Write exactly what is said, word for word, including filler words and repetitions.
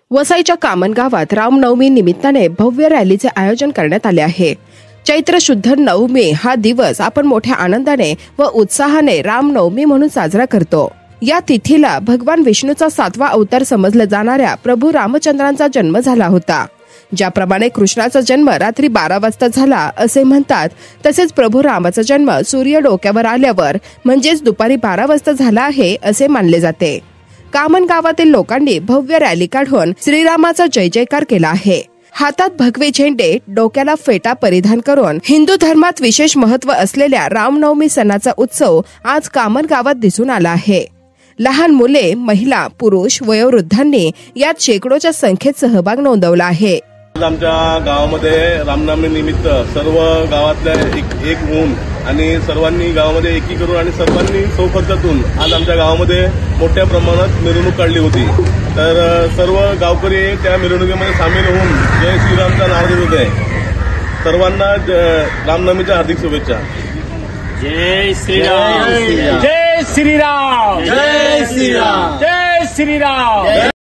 वसईच्या कामन गावात रामनवमी निमित्ताने भव्य रॅलीचे आयोजन करण्यात आले आहे। चैत्र शुद्ध नवमी हा दिवस आपण मोठ्या आनंदाने व उत्साहाने रामनवमी म्हणून साजरा करतो। या तिथीला भगवान विष्णूचा सातवा अवतार समजला जाणाऱ्या प्रभू रामचंद्रांचा जन्म झाला होता। ज्याप्रमाणे कृष्णाचा जन्म रात्री बारा वाजता झाला असे म्हणतात, तसेच प्रभू रामाचा जन्म सूर्य डोक्यावर आल्यावर म्हणजेच दुपारी बारा वाजता झाला आहे असे मानले जाते। कामन गावातील लोकांनी भव्य रॅली काढून श्रीरामाचा जय जयकार केला आहे। हातात भगवे झेंडे, डोक्याला फेटा परिधान करून हिंदू धर्मात विशेष महत्त्व असलेल्या रामनवमी सणाचा उत्सव आज कामन गावात दिसून आला आहे। लहान मुले, महिला, पुरुष, वयोवृद्धांनी यात शेकडोच्या संख्येत सहभाग नोंदवला आहे। आमच्या गावामध्ये रामनवमी निमित्त सर्व गावातल्या एक एक होऊन आणि सर्वांनी गावामध्ये एकी करून आणि सर्वांनी सौखर्चातून आज आमच्या गावामध्ये मोठ्या प्रमाणात मिरवणूक काढली होती। तर सर्व गावकरी त्या मिरवणुकीमध्ये सामील होऊन जय श्रीरामचा नारा देत होते। सर्वांना रामनवमीच्या हार्दिक शुभेच्छा। जय श्रीराम, जय श्रीराम, जय श्रीराम, जय श्रीराम।